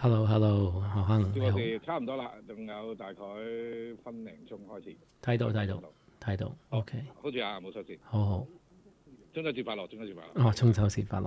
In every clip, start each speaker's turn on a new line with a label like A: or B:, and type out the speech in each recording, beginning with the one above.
A: Hello，Hello，何亨
B: 叫
A: 你好，
B: 我哋差唔多啦，仲有大概分零鐘開始。
A: 睇到
B: 好，
A: ，OK，
B: 好似冇錯先。
A: 好，
B: 中秋節快樂，中秋節快樂。
A: 哦，中秋節快樂，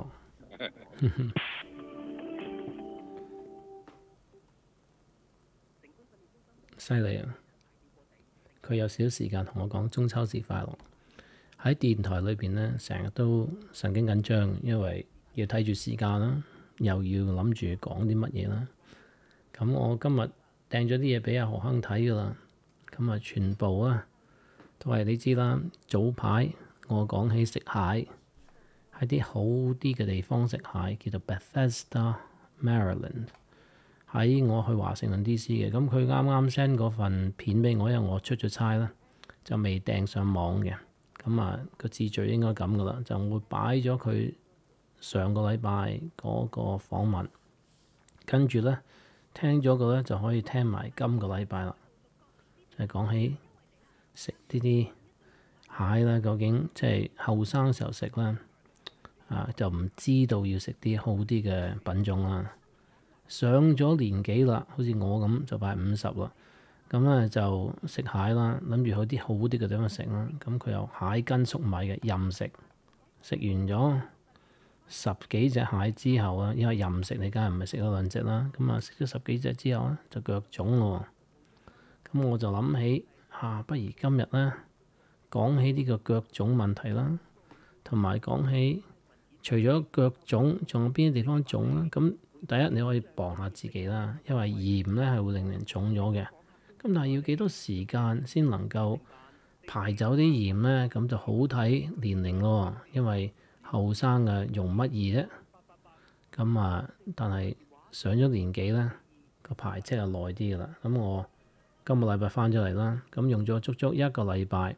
A: 犀利啊！佢有少少時間同我講中秋節快樂。喺電台裏邊呢，成日都神經緊張，因為要睇住時間啦，又要諗住講啲乜嘢啦。咁我今日訂咗啲嘢俾阿何亨睇噶啦，咁啊全部都係你知啦。早排我講起食蟹，喺啲好啲嘅地方食蟹，叫做 Bethesda Maryland。喺我去華盛頓 DC 嘅，咁佢啱啱 send 嗰份片俾我，因為我出咗差啦，就未訂上網嘅。咁個次序應該咁噶啦，就會擺咗佢上個禮拜嗰個訪問，跟住咧聽咗個咧就可以聽埋今個禮拜啦。就係講起食呢啲蟹啦，究竟即係後生時候食啦，就唔知道要食啲好啲嘅品種啦。上咗年紀啦，好似我咁就快50啦，咁咧就食蟹啦，諗住去啲好啲嘅地方食啦。咁佢有蟹羹粟米嘅任食，食完咗10幾隻蟹之後啊，因為任食你梗係唔係食咗2隻啦，咁食咗10幾隻之後咧就腳腫咯。咁我就諗起不如今日咧講起呢個腳腫問題啦，同埋講起除咗腳腫，仲有邊啲地方腫啦？咁第一你可以磅下自己啦，因為鹽咧係會令人腫咗嘅。咁但係要幾多時間先能夠排走啲鹽咧？咁就好睇年齡咯，因為後生容乜易啫。咁但係上咗年紀咧個排即係耐啲噶啦。咁我今個禮拜翻咗嚟啦，咁用咗足足1個禮拜。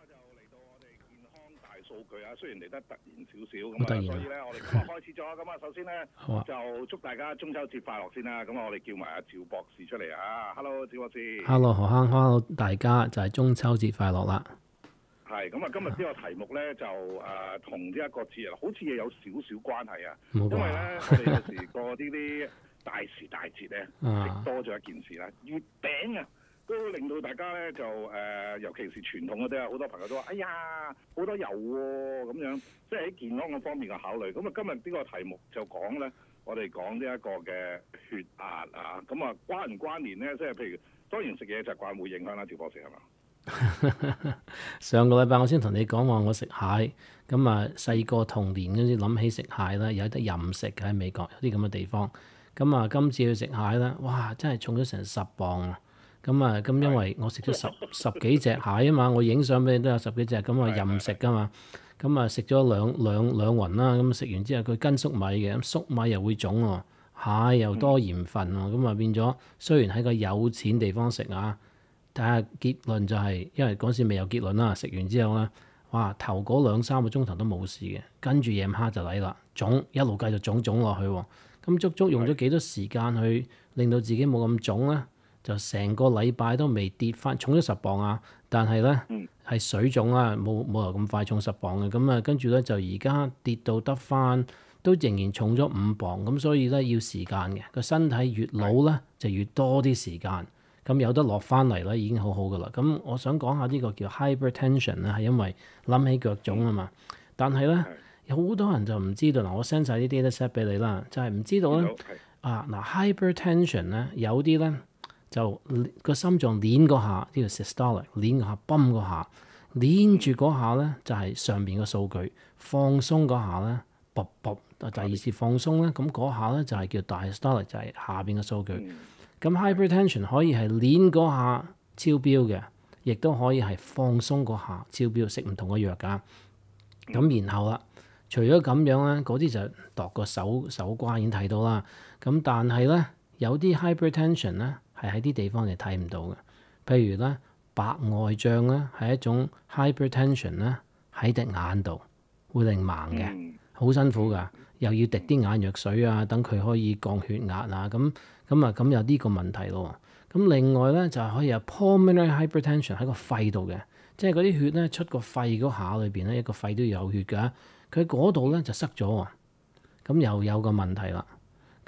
B: 雖然嚟得突然少少咁所以咧我哋今日開始咗。咁首先咧就祝大家中秋節快樂先啦。咁我哋叫埋阿趙博士出嚟啊 ！Hello， 趙博士。
A: Hello， 何亨 ，Hello， 大家就係中秋節快樂啦。
B: 係咁今日呢個題目咧就同呢一個節日好似有少少關係啊。
A: 因
B: 為咧我哋有時過呢啲大時大節咧食多咗一件事啦，月餅啊！都令到大家咧就尤其是傳統嗰啲好多朋友都話：哎呀，好多油喎咁樣，即係喺健康嗰方面嘅考慮。咁今日呢個題目就講咧，我哋講呢一個嘅血壓啊。咁關唔關聯咧？即係譬如當然食嘢習慣會影響啦，趙博士係嘛？
A: 上個禮拜我先同你講話我食蟹，咁細個童年嗰陣諗起食蟹啦，有得任食嘅喺美國有啲咁嘅地方。咁今次去食蟹啦，哇！真係重咗成10磅啊！咁因為我食咗十幾隻蟹啊嘛，我影相俾你都有10幾隻，咁任食噶嘛，咁食咗兩輪啦，咁食完之後佢跟粟米嘅，咁粟米又會腫喎，蟹又多鹽分喎，咁變咗雖然喺個有錢地方食但係結論就係，因為嗰時未有結論啦，食完之後咧，哇頭嗰2-3個鐘頭都冇事嘅，跟住夜晚黑就嚟啦，腫一路繼續腫落去喎，咁足足用咗幾多時間去令到自己冇咁腫咧？就成個禮拜都未跌翻，重咗10磅但係咧係水腫冇由咁快重10磅嘅，咁跟住咧就而家跌到得翻，都仍然重咗5磅，咁所以咧要時間嘅，個身體越老咧就越多啲時間，咁有得落翻嚟咧已經好好噶啦。咁我想講下呢個叫 Hypertension 咧，係因為諗起腳腫啊嘛，但係咧有好多人就唔知道嗱，我 send 晒啲 dataset 俾你啦，就係唔知道咧Hypertension 咧有啲咧。就個心臟攣嗰下，呢個 systolic 攣嗰下，泵嗰下，攣住嗰下咧就係上邊個數據，放鬆嗰下咧，卜卜，第二次放鬆咧，咁嗰下咧就係叫 diastolic，就係下邊嘅數據。咁 hypertension 可以係攣嗰下超標嘅，亦都可以係放鬆嗰下超標，食唔同嘅藥㗎。咁然後啦，除咗咁樣咧，嗰啲就度個手瓜已經睇到啦。咁但係咧有啲 hypertension 咧。係喺啲地方你睇唔到嘅，譬如咧白內障咧係一種 hypertension 咧，喺隻眼度會令盲嘅，好辛苦㗎，又要滴啲眼藥水等佢可以降血壓咁有呢個問題咯。咁另外咧就係可以有 pulmonary hypertension 喺個肺度嘅，即係嗰啲血咧出個肺嗰下裏邊咧，一個肺都要有血㗎，佢嗰度咧就塞咗喎，咁又有個問題啦。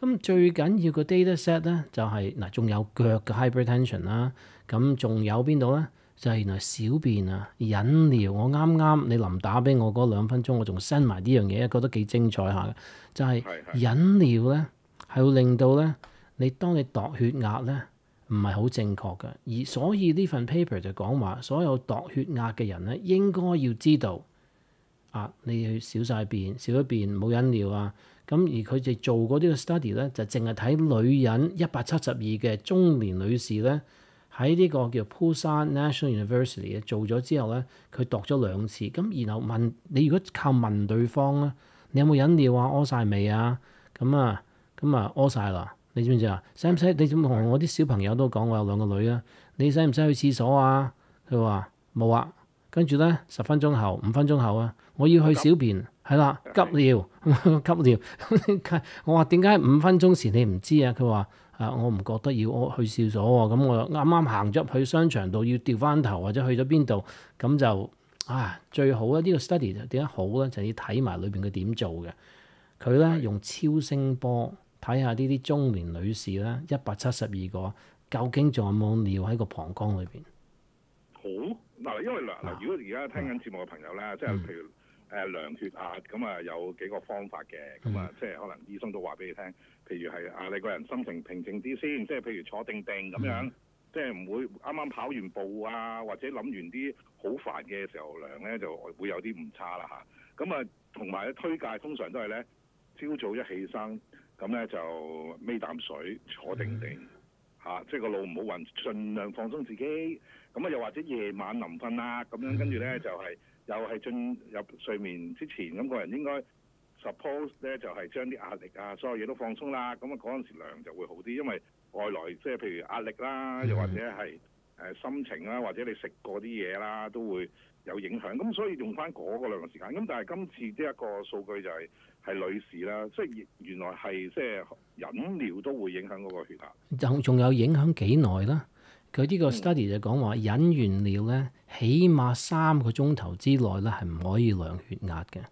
A: 咁最緊要個 dataset 咧就係嗱，仲有腳嘅 hypertension 啦，咁仲有邊度咧？就係原來小便啊、飲料，我啱啱你臨打俾我嗰2分鐘，我仲 send 埋呢樣嘢，覺得幾精彩下嘅，就係飲料咧係會令到咧你當你度血壓咧唔係好正確嘅，而所以呢份 paper 就講話，所有度血壓嘅人咧應該要知道啊，你去少晒便，少咗便冇飲料啊。咁而佢哋做嗰啲嘅 study 咧，就淨係睇女人172嘅中年女士咧，喺呢個叫 Pusan National University 做咗之後咧，佢度咗2次。咁然後問你，如果靠問對方咧，你有冇飲料啊？屙晒未啊？咁屙晒啦。你知唔知啊？使唔使？你點同我啲小朋友都講，我有2個女啊。你使唔使去廁所啊？佢話冇啊。跟住咧10分鐘後、5分鐘後啊，我要去小便，係啦，急尿，急尿。我話點解5分鐘前你唔知啊？佢話我唔覺得要去廁所喎。咁我啱啱行咗去商場度要掉翻頭或者去咗邊度，咁就最好咧。呢個 study 點解好咧？就要睇埋裏邊佢點做嘅。佢咧用超聲波睇下呢啲中年女士咧172個，究竟仲有冇尿喺個膀胱裏邊？
B: 好嗱，因為如果而家聽緊節目嘅朋友咧，即係譬如量血壓咁啊，有幾個方法嘅，咁啊，即係可能醫生都話俾你聽，譬如係你個人心情平靜啲先，即係譬如坐定定咁樣，即係唔會啱啱跑完步啊，或者諗完啲好煩嘅時候量咧，就會有啲誤差啦嚇。咁啊，同埋推介通常都係咧，朝早一起身咁咧就孭啖水坐定定嚇，即係個腦唔好暈，盡量放鬆自己。咁啊，又或者夜晚臨瞓啦，咁樣跟住咧就係又係進入睡眠之前，咁個人應該 suppose 咧就係將啲壓力啊，所有嘢都放鬆啦。咁啊嗰陣時量就會好啲，因為外來即係譬如壓力啦，又或者係心情啦，或者你食過啲嘢啦，都會有影響。咁所以用翻嗰個量嘅時間。咁但係今次呢一個數據就係女士啦，即係原來係即係飲料都會影響嗰個血壓。
A: 仲有影響幾耐啦？佢呢個 study 就講話飲完料咧，起碼3個鐘頭之內咧係唔可以量血壓嘅。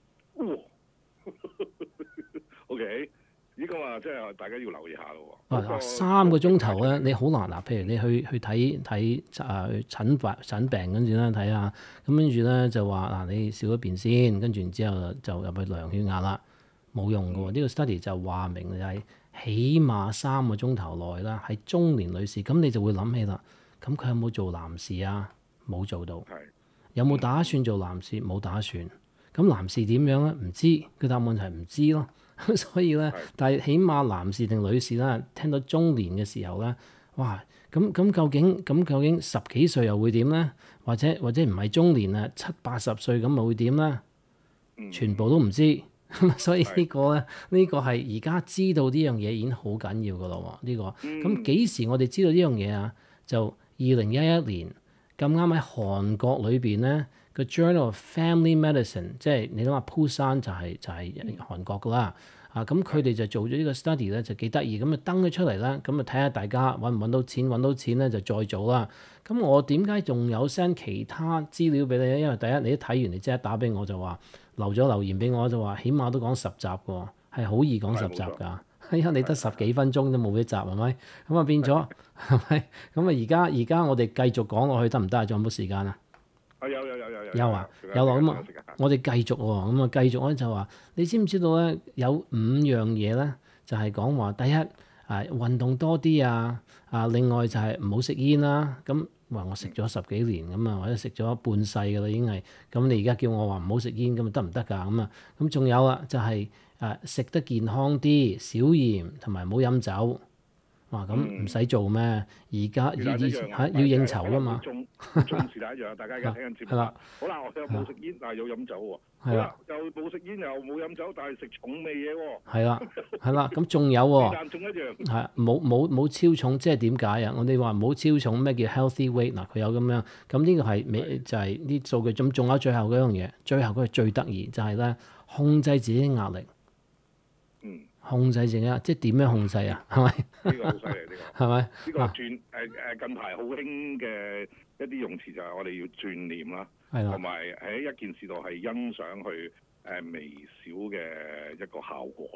B: OK， 呢個啊，即係大家要留意下咯
A: 喎。3個鐘頭咧，你好難嗱。譬如你去睇診病跟住咧睇下，咁跟住咧就話嗱，你小咗便先，跟住然之後就入去量血壓啦，冇用嘅喎。呢個 study 就話明就係起碼3個鐘頭內啦，係中年女士。咁你就會諗起啦，咁佢有冇做男士啊？冇做到。有冇打算做男士？冇打算。咁男士點樣咧？唔知。佢答案係唔知咯。所以咧，但係起碼男士定女士啦，聽到中年嘅時候咧，哇！咁究竟10幾歲又會點咧？或者唔係中年啊，70、80歲咁又會點咧？全部都唔知。所以呢個咧，呢個係而家知道呢樣嘢已經好緊要噶咯喎。呢個咁幾時我哋知道呢樣嘢啊？就2011年咁啱喺韓國裏邊咧，個 Journal of Family Medicine， 即係你諗下 Pusan 就係韓國噶啦。咁佢哋就做咗呢個 study 咧，就幾得意，咁啊登咗出嚟啦，咁啊睇下大家揾唔揾到錢，揾到錢咧就再做啦。咁我點解仲有 send 其他資料俾你咧？因為第一你一睇完你即刻打俾我就話留言俾我就話，起碼都講10集喎，係好易講10集㗎。因為你得10幾分鐘都冇一集係咪？咁啊變咗係咪？咁啊而家我哋繼續講落去得唔得啊？仲有冇時間啊？有啊，有落咁啊！我哋繼續喎，咁啊繼續咧就話，你知唔知道咧有5樣嘢咧，就係講話第一運動多啲啊，另外就係唔好食煙啦。咁話我食咗10幾年咁啊，或者食咗半世㗎啦已經係。咁你而家叫我話唔好食煙咁得唔得㗎？咁啊咁仲有啊，就係食得健康啲，少鹽同埋唔好飲酒。哇！咁唔使做咩？而家要應酬㗎嘛。
B: 中是但一樣，大家而家聽緊節目啦。好啦，我又冇食煙，但係有飲酒喎。好啦，又冇食煙又冇飲酒，但係食重味嘢喎。
A: 係啦，咁仲有喎。
B: 但仲一樣。
A: 係冇超重，即係點解啊？我哋話冇超重，咩叫 healthy weight？嗱，佢有咁樣。咁呢個係就係啲數據。仲有最後嗰樣嘢，最後嗰個最得意就係咧控制自己壓力。控制自己，即係點樣控制啊？係咪？
B: 呢個好犀利，呢個
A: 係咪？
B: 呢個近排好興嘅一啲用詞就係我哋要轉念啦，同埋喺一件事度係欣賞佢微小嘅一個效果啦。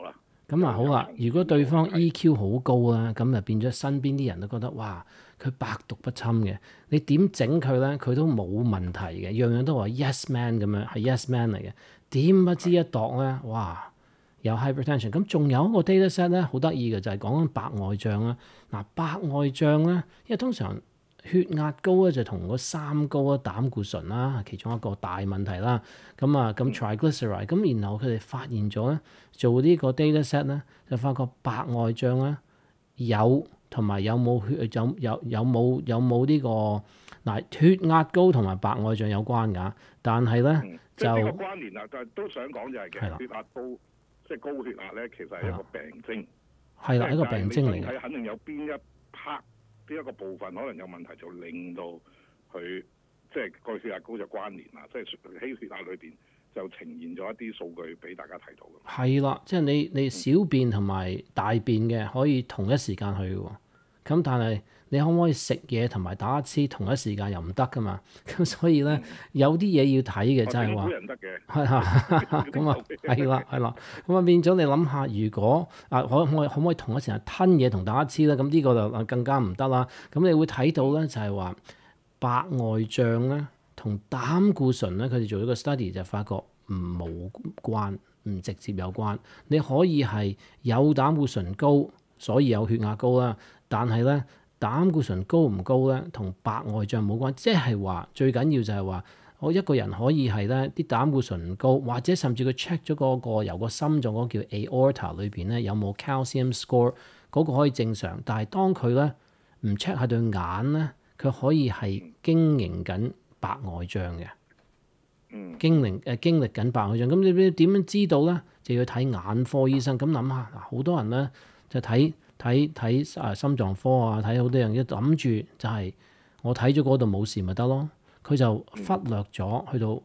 A: 咁啊好啦，如果對方 EQ 好高啦，咁就變咗身邊啲人都覺得哇，佢百毒不侵嘅，你點整佢咧，佢都冇問題嘅，樣樣都話 yes man 咁樣，係 yes man 嚟嘅。點不知一度咧，哇！有 hypertension，咁仲有一個 dataset 咧，好得意嘅就係講緊白內障啦。嗱，白內障咧，因為通常血壓高咧就同個三高啊，膽固醇啦，其中一個大問題啦。咁 triglyceride，咁然後佢哋發現咗咧，做呢個 dataset 咧，就發覺白內障咧有同埋有冇冇呢個嗱血壓高同埋白內障有關㗎，但係咧就
B: 呢個關聯啊，就都想講就係嘅血壓高。即係高血壓咧，其實係一個病徵，
A: 係啦，一個病徵嚟嘅。
B: 身體肯定有邊一 part 邊一個部分可能有問題，就令到佢即係個血壓高就關聯啦。即係喺血壓裏邊就呈現咗一啲數據俾大家睇到嘅。
A: 係啦，即係你小便同埋大便嘅可以同一時間去喎。咁但係你可唔可以食嘢同埋打乞嗤同一時間又唔得噶嘛？咁所以咧有啲嘢要睇嘅，就係話係啊，咁啊係啦，咁啊變咗你諗下，如果可唔可以同一時間吞嘢同打乞嗤咧？咁呢個就更加唔得啦。咁你會睇到咧，就係話白內障咧同膽固醇咧，佢哋做咗個 study 就發覺冇關，唔直接有關。你可以係有膽固醇高，所以有血壓高啦。但係咧，膽固醇高唔高咧，同白內障冇關，即係話最緊要就係話，我一個人可以係咧啲膽固醇唔高，或者甚至佢 check 咗嗰個由個心臟嗰個叫 aorta 裏邊咧有冇 calcium score，嗰個可以正常，但係當佢咧唔 check 下對眼咧，佢可以係經營緊白內障嘅，經歷緊白內障。咁你點樣知道咧？就要睇眼科醫生。咁諗下嗱，好多人咧就睇心臟科啊，睇好多人一諗住就係我睇咗嗰度冇事咪得咯，佢就忽略咗去到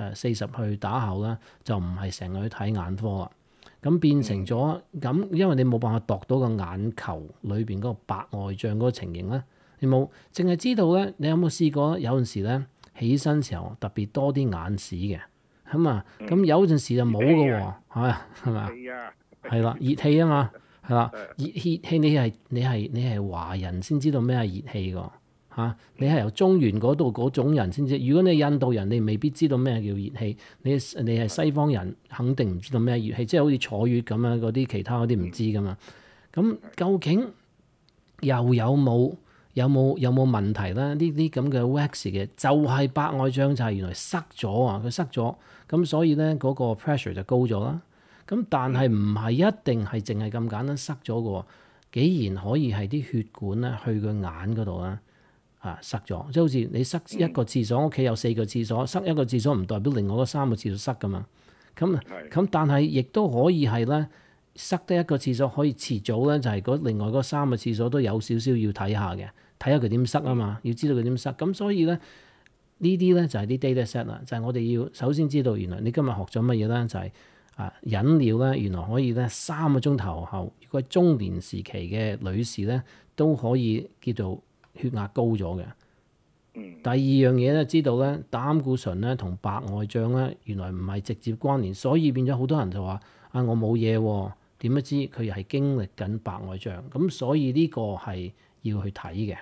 A: 40去打後啦，就唔係成日去睇眼科啦。咁變成咗咁，因為你冇辦法度到個眼球裏邊嗰個白內障嗰個情形咧，你冇淨係知道咧。你有冇試過有陣時咧起身時候特別多啲眼屎嘅咁有陣時就冇嘅喎，係咪？係啦，熱氣啊嘛。係啦，熱氣你係華人先知道咩係熱氣㗎嚇，你係由中原嗰度嗰種人先知。如果你係印度人，你未必知道咩叫熱氣。你係西方人，肯定唔知道咩熱氣，即係好似坐月咁樣嗰啲，其他嗰啲唔知㗎嘛。咁究竟又有冇問題咧？呢啲咁嘅 wax 嘅就係白內障，就係原來塞咗啊！佢塞咗，咁所以咧嗰個 pressure 就高咗啦。咁但係唔係一定係淨係咁簡單塞咗嘅喎，既然可以係啲血管咧去個眼嗰度啦，塞咗，即係好似你塞一個廁所，屋企有4個廁所，塞一個廁所唔代表另外嗰3個廁所塞噶嘛。咁但係亦都可以係咧，塞得一個廁所可以遲早咧就係另外嗰3個廁所都有少少要睇下嘅，睇下佢點塞啊嘛，要知道佢點塞。咁所以咧呢啲咧就係啲 dataset 啦，就係我哋要首先知道原來你今日學咗乜嘢咧，就係飲料咧，原來可以咧3個鐘頭後，如果係中年時期嘅女士咧，都可以叫做血壓高咗嘅。第二樣嘢咧，知道咧膽固醇咧同白內障咧，原來唔係直接關聯，所以變咗好多人就話我冇嘢喎，點不知佢又係經歷緊白內障，咁所以呢個係要去睇嘅。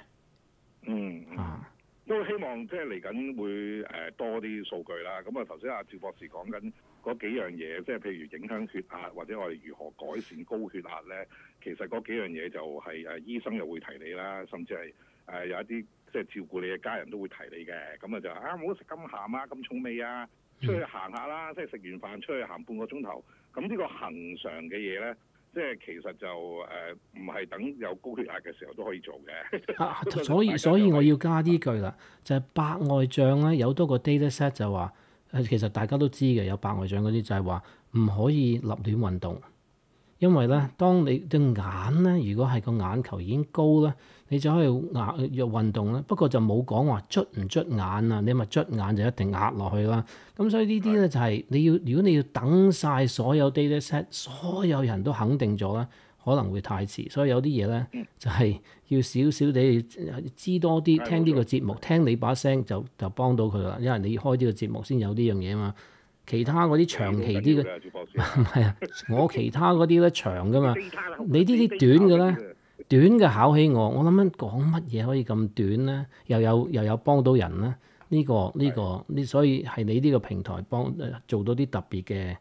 B: 都希望即係嚟緊會多啲數據啦。咁頭先阿趙博士講緊嗰幾樣嘢，即係譬如影響血壓或者我哋如何改善高血壓咧，其實嗰幾樣嘢就係醫生又會提你啦，甚至係有一啲即係照顧你嘅家人都會提你嘅。咁就唔好食咁鹹啊，咁重味啊，出去行下啦，即係食完飯出去行半個鐘頭。咁呢個恆常嘅嘢咧，即係其實就唔係等有高血壓嘅時候都可以做嘅。
A: 所以我要加呢句啦，就係白內障咧有多個 dataset 就話其實大家都知嘅，有白內障嗰啲就係話唔可以立亂運動，因為咧當你對眼咧如果係個眼球已經高咧，你就可以運動咧。不過就冇講話捽唔捽眼啊，你咪捽眼就一定壓落去啦。咁所以呢啲咧就係如果你要等晒所有 dataset， 所有人都肯定咗咧，可能會太遲。所以有啲嘢咧就係要少少地知多啲，聽呢個節目，聽你把聲就幫到佢啦。因為你開呢個節目先有呢樣嘢嘛。 其他嗰啲長期啲嘅，唔係啊，我其他嗰啲咧長噶嘛，你呢啲短嘅咧，短嘅考起我諗緊講乜嘢可以咁短咧？又有幫到人咧？所以係你呢個平台做到啲特別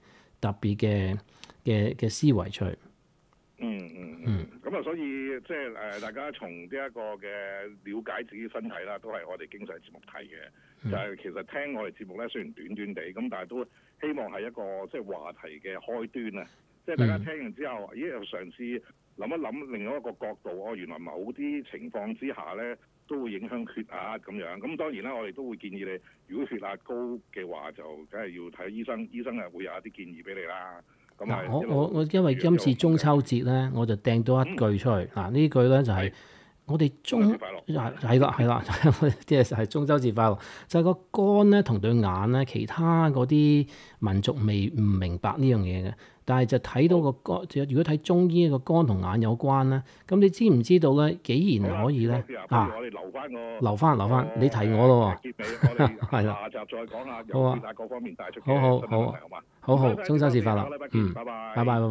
A: 嘅思維出嚟。
B: 咁啊，所以即係大家從呢一個嘅了解自己身體啦，都係我哋經常節目提嘅。就係其實聽我哋節目咧，雖然短短地，咁但係都希望係一個即係話題嘅開端啊！即係大家聽完之後，咦又嘗試諗一諗另外一個角度，原來某啲情況之下咧，都會影響血壓咁樣。咁當然啦，我哋都會建議你，如果血壓高嘅話，就梗係要睇醫生，醫生係會有一啲建議俾你啦。
A: 嗱，我因為今次中秋節咧，我就掟到一句出嚟。嗱，呢句咧就係我哋係啦，即係中秋節快樂。就係個肝咧同對眼咧，其他嗰啲民族未唔明白呢樣嘢嘅。但係就睇到個肝，如果睇中醫個肝同眼有關咧，咁你知唔知道咧？既然可以咧，
B: 我哋留
A: 翻，你提我咯喎。
B: 係啦，下集再講下由血壓各方面帶出嘅身體問題，好嘛？
A: 好，中秋節快樂。
B: 拜拜。
A: 拜拜。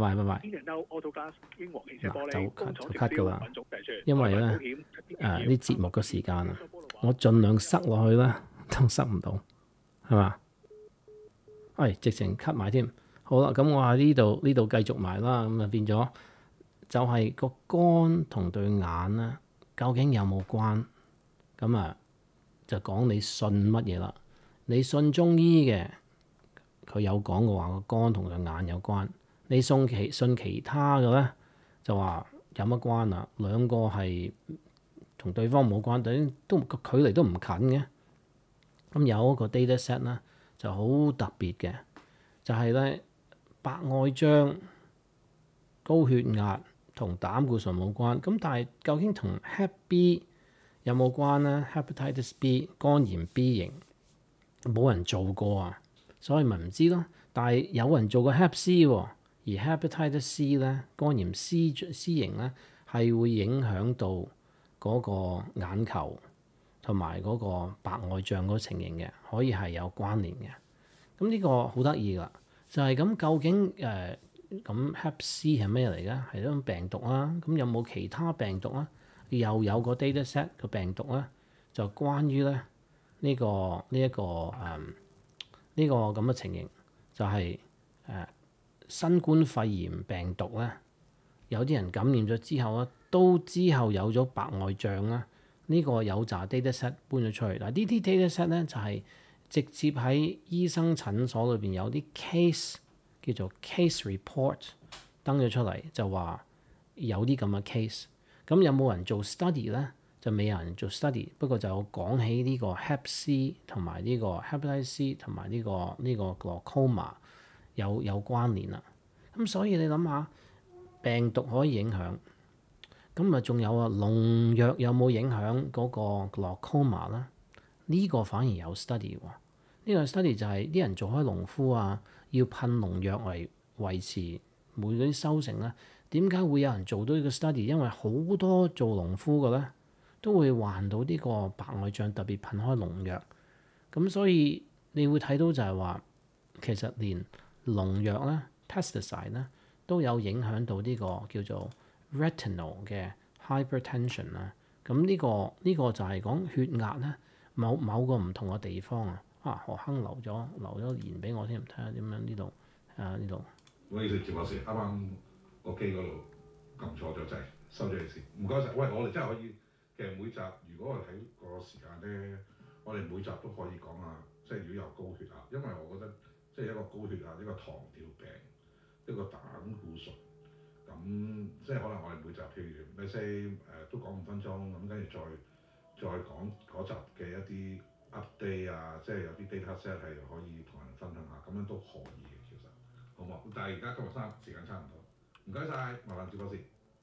A: 就 cut 㗎啦，因為咧啲節目嘅時間啊，我盡量塞落去啦，都塞唔到，係嘛？直情 cut 埋添。好啦，咁我喺呢度繼續埋啦，咁啊變咗就係個肝同對眼咧，究竟有冇關？咁啊就講你信乜嘢啦？你信中醫嘅，佢有講過話個肝同對眼有關；你信其他嘅咧，就話有乜關啊？兩個係同對方冇關，都個距離都唔近嘅。咁有一個 dataset 咧就好特別嘅，就係咧。白內障、高血壓同膽固醇冇關，咁但係究竟同 Hep B 有冇關咧 ？Hepatitis B 肝炎 B 型冇人做過啊，所以咪唔知咯。但係有人做過 Hep C 喎，而 Hepatitis C 咧肝炎 C 型咧係會影響到嗰個眼球同埋嗰個白內障嗰個情形嘅，可以係有關聯嘅。咁呢個好得意㗎。就係咁，究竟咁 Hep C 係咩嚟嘅？係一種病毒啦。咁有冇其他病毒啊？又有個 dataset 個病毒咧，就關於咧呢個咁嘅情形，就係新冠肺炎病毒咧，有啲人感染咗之後咧，都之後有咗白內障啦。呢個有紮 dataset 搬咗出嚟。嗱，呢啲 dataset 咧就係直接喺醫生診所裏邊有啲 case 叫做 case report 登咗出嚟，就話有啲咁嘅 case。咁有冇人做 study 咧？就未有人做 study， 不過就講起呢個 Hep C 同埋呢個 Hepatitis C 同埋呢個 Glaucoma 有關聯啦。咁所以你諗下，病毒可以影響，咁啊仲有啊農藥有冇影響嗰個 Glaucoma 咧？呢個反而有 study 喎。呢個 study 就係啲人做開農夫啊，要噴農藥嚟維持每嗰啲收成咧。點解會有人做到呢個 study？ 因為好多做農夫嘅咧都會患到呢個白內障，特別噴開農藥。咁所以你會睇到就係話，其實連農藥咧 pesticide 咧都有影響到呢個叫做 retinal 嘅 hypertension 啦。咁呢個就係講血壓咧某個唔同嘅地方啊。何亨留咗言俾我添，睇下點樣呢度呢度。
C: 唔好意思，趙博士，啱啱個機嗰度撳錯咗掣，收咗你先。唔該晒。喂，我哋真係可以，其實每集如果我哋睇個時間咧，我哋每集都可以講下，即係如果有高血壓，因為我覺得即係一個高血壓、一個糖尿病、一個膽固醇，咁即係可能我哋每集譬如咩都講5分鐘，咁跟住再講嗰集嘅一啲update 啊，即係有啲 dataset 係可以同人分享下，咁樣都可以嘅其實，好唔好？但係而家今日時間差唔多，唔該晒，麻煩趙博士。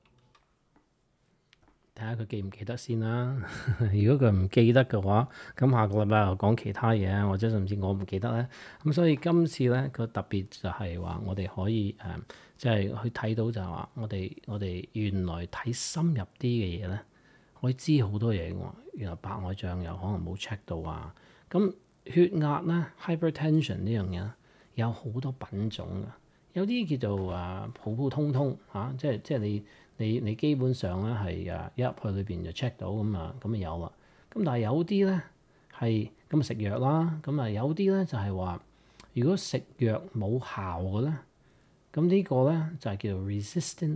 A: 睇下佢記唔記得先啦。如果佢唔記得嘅話，咁下個禮拜又講其他嘢，或者甚至我唔記得咧。咁所以今次咧個特別就係話，我哋可以即係去睇到就係話，我哋原來睇深入啲嘅嘢咧，可以知好多嘢喎。原來白內障又可能冇 check 到啊。咁血壓咧 hypertension 呢樣嘢有好多品種㗎，有啲叫做普普通通嚇，即係你基本上咧係一入去裏邊就 check 到咁就有啦。咁但係有啲咧係咁食藥啦，咁有啲咧就係話如果食藥冇效嘅咧，咁呢個咧就係叫做 resistant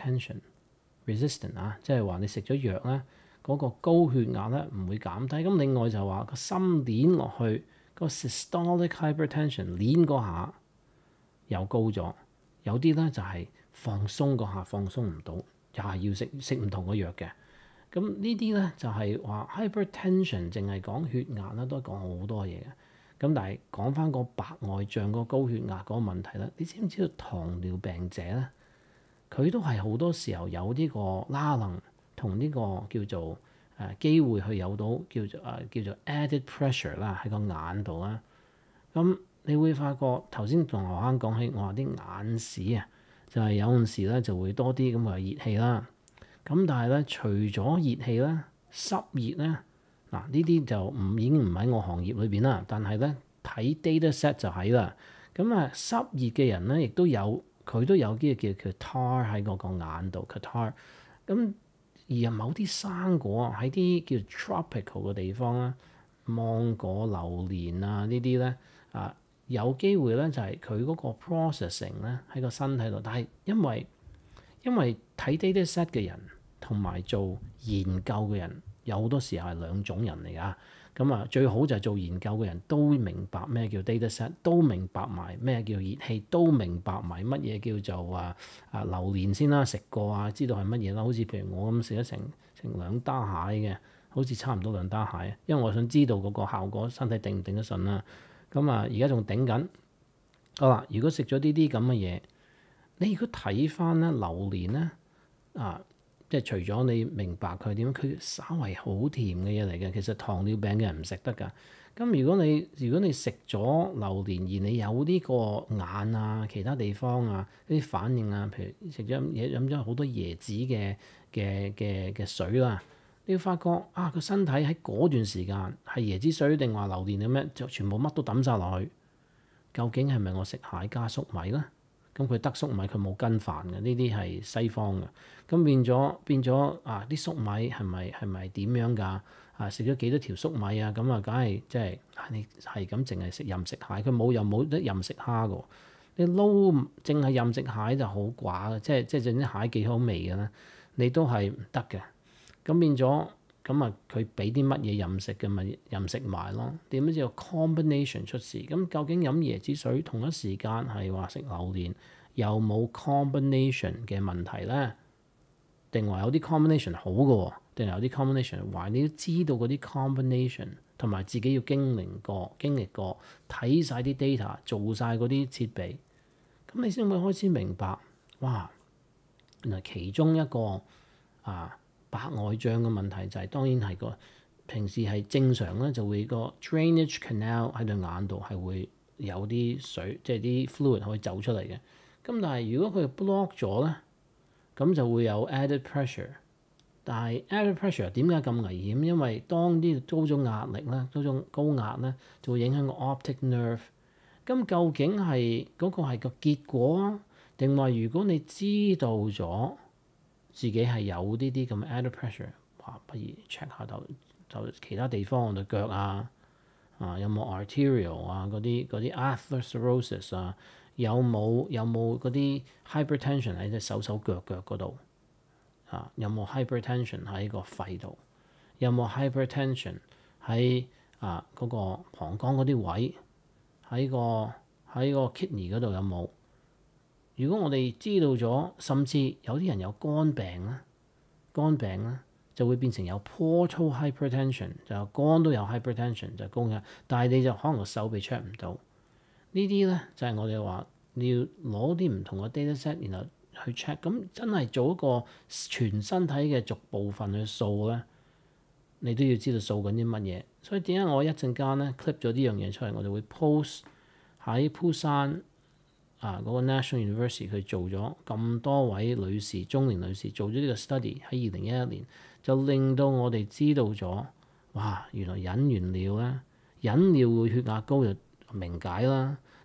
A: hypertension。resistant 即係話你食咗藥咧，嗰個高血壓咧唔會減低。咁另外就話個心攣落去，個 systolic hypertension 攣嗰下又高咗。有啲咧就係放鬆嗰下放鬆唔到，又係要食唔同嘅藥嘅。咁呢啲咧就係話 hypertension 淨係講血壓啦，都講好多嘢嘅。咁但係講翻個白內障個高血壓嗰個問題咧，你知唔知道糖尿病者咧，佢都係好多時候有呢個拉能同呢個叫做機會去有到叫做 added pressure 啦喺個眼度啦。咁你會發覺頭先同學生講起，我話啲眼屎就係有陣時咧就會多啲咁嘅熱氣啦。咁但係咧，除咗熱氣咧，濕熱咧，呢啲就已經唔喺我行業裏邊啦。但係咧睇 dataset 就係啦。咁濕熱嘅人咧，亦都有佢都有啲叫 catarrh 喺嗰個眼度 catarrh。咁而某啲生果喺啲叫 tropical 嘅地方啦，芒果、榴蓮呢啲咧有機會咧就係佢嗰個 processing 咧喺個身體度，但係因為睇 dataset 嘅人同埋做研究嘅人有好多時候係兩種人嚟㗎。咁最好就係做研究嘅人都明白咩叫 dataset， 都明白埋咩叫熱氣，都明白埋乜嘢叫做榴蓮先啦，食過知道係乜嘢啦。好似譬如我咁食咗成兩打蟹嘅，好似差唔多兩打蟹，因為我想知道嗰個效果身體頂唔頂得順啦。咁而家仲頂緊。好啦，如果食咗呢啲咁嘅嘢，你如果睇翻咧榴蓮咧即係除咗你明白佢點樣，佢稍為好甜嘅嘢嚟嘅，其實糖尿病嘅人唔食得㗎。咁如果你食咗榴蓮而你有呢個眼其他地方啲反應譬如食咗嘢飲咗好多椰子嘅水啦，你要發覺個身體喺嗰段時間係椰子水定話榴蓮咁樣，就全部乜都抌晒落去。究竟係咪我食蟹加粟米咧？咁佢得粟米，佢冇跟飯嘅，呢啲係西方嘅。咁變咗啲粟米係咪點樣㗎？食咗幾多條粟米咁梗係即係你係咁淨係食任食蟹，佢又冇得任食蝦嘅。你撈淨係任食蟹就好寡嘅，即係淨啲蟹幾好味嘅咧，你都係唔得嘅。咁變咗佢俾啲乜嘢任食嘅咪任食埋咯。點樣知道 combination 出事？咁究竟飲椰子水同一時間係話食榴蓮有冇 combination 嘅問題咧？定話有啲 combination 好嘅喎，定係有啲 combination 壞？你都知道嗰啲 combination 同埋自己要經歷過睇晒啲 data， 做晒嗰啲設備，咁你先會開始明白，哇！原來其中一個白內障嘅問題就係當然係個平時係正常咧，就會個 drainage canal 喺對眼度係會有啲水，即係啲 fluid 可以走出嚟嘅。咁但係如果佢 block 咗咧，咁就會有 added pressure。但係 added pressure 點解咁危險？因為當啲高咗壓力咧，高壓咧就會影響個 optic nerve。咁究竟係嗰個係個結果啊，定話如果你知道咗自己係有呢啲咁 added pressure， 不如 check 下就其他地方我對腳有冇 arterial 嗰啲 atherosclerosis 有冇嗰啲 hypertension 喺隻手腳嗰度有冇 hypertension 喺個肺度，有冇 hypertension 喺嗰個膀胱嗰啲位，喺個 kidney 嗰度有冇？如果我哋知道咗，甚至有啲人有肝病咧就會變成有 portal hypertension， 就肝都有 hypertension 就高壓，但係你就可能個手臂 check 唔到。呢啲咧就係我哋話你要攞啲唔同嘅 dataset， 然後去 check， 咁真係做一個全身體嘅逐部分去掃咧，你都要知道掃緊啲乜嘢。所以點解我一陣間咧 clip 咗呢樣嘢出嚟，我哋會 post 喺 Busan嗰個 National University 佢做咗咁多位女士，中年女士做咗呢個 study 喺2011年，就令到我哋知道咗，哇！原來飲完料咧，飲料會血壓高就明解啦。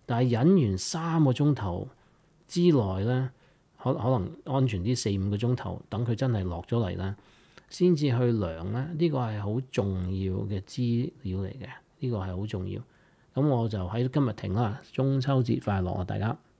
A: 但係忍完3個鐘頭之內咧，可能安全啲4-5個鐘頭，等佢真係落咗嚟咧，先至去量咧。呢個係好重要嘅資料嚟嘅，呢個係好重要。咁我就喺今日停啦。中秋節快樂啊，大家！